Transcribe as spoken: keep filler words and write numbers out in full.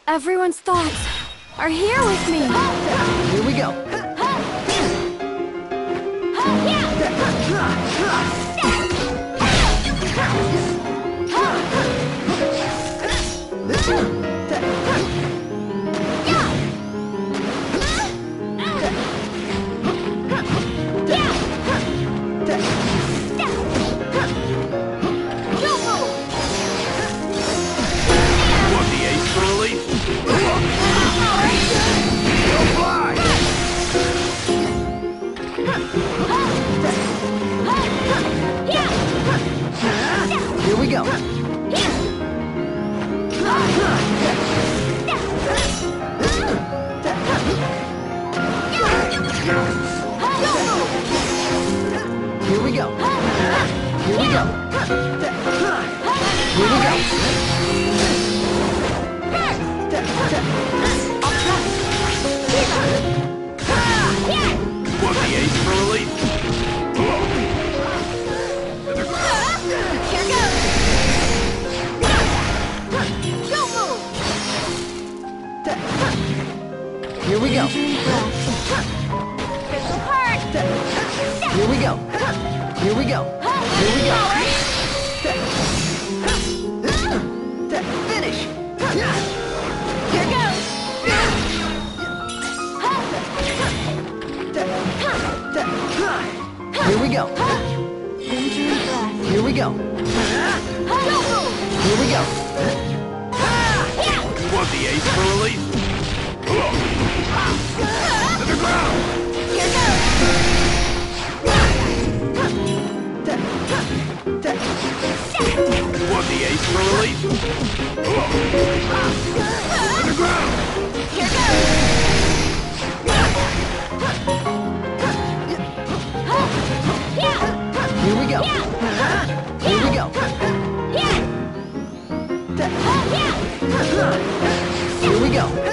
Everyone's thoughts are here with me. Here we go. Here we go. Here we go. Here we go. Here we go. Want the ace for release? Here goes. Don't move. Here we go. Crystal heart. Here we go. Here we go. Here we go. Finish. Here goes. Here we go. Here we go. Here we go. Want the ace for release? To the ground! Here goes. Want the ace for release? To the ground! Here goes. Here we go. Here we go. Here we go.